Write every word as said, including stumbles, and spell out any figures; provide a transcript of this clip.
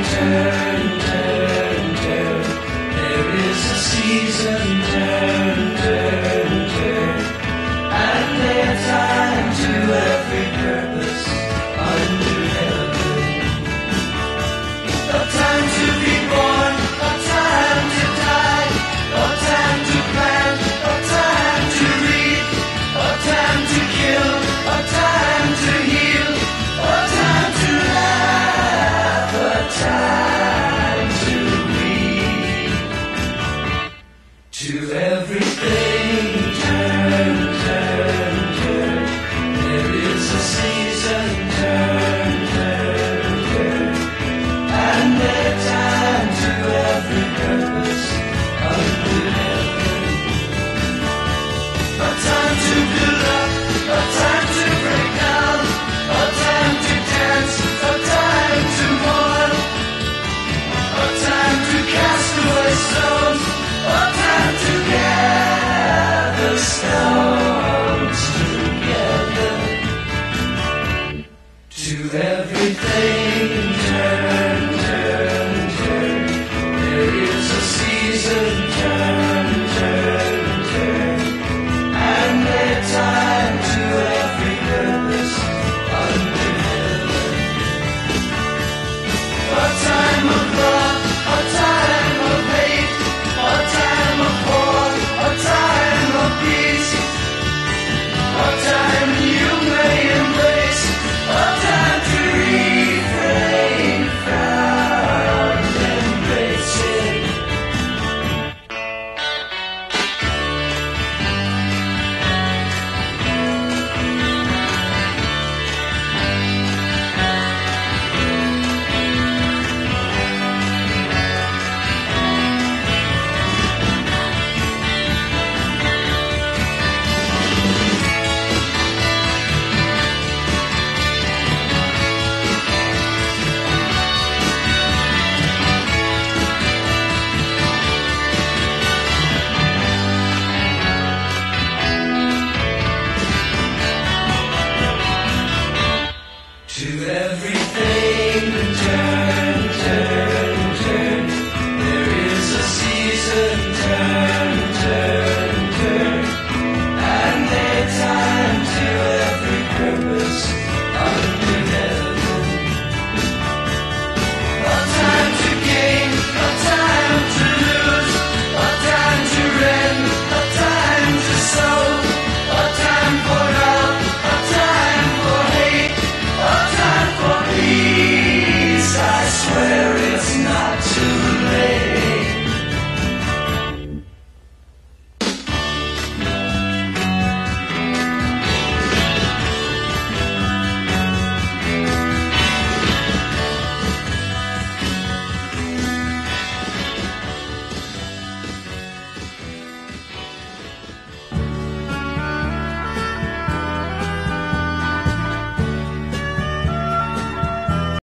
turn, turn, turn. There is a season, turn, turn, turn. And there's time to every purpose under heaven. A time to be born, a time to die, a time to plant, a time to reap, a time to kill, a time to heal, a time to laugh, a time to weep. To everything turn, turn, turn. There is a season, turn, turn, turn. And there's time to every purpose under heaven. A time to build up, a time to break down, a time to dance, a time to mourn, a time to cast away stones, a time to gather stones together. To everything turn, turn, turn. There is a season, turn, turn, turn. And there's time to every purpose under heaven. A time of love, a time of hate, a time of war, a time of peace, a time you may embrace, a time to refrain from embracing. To everything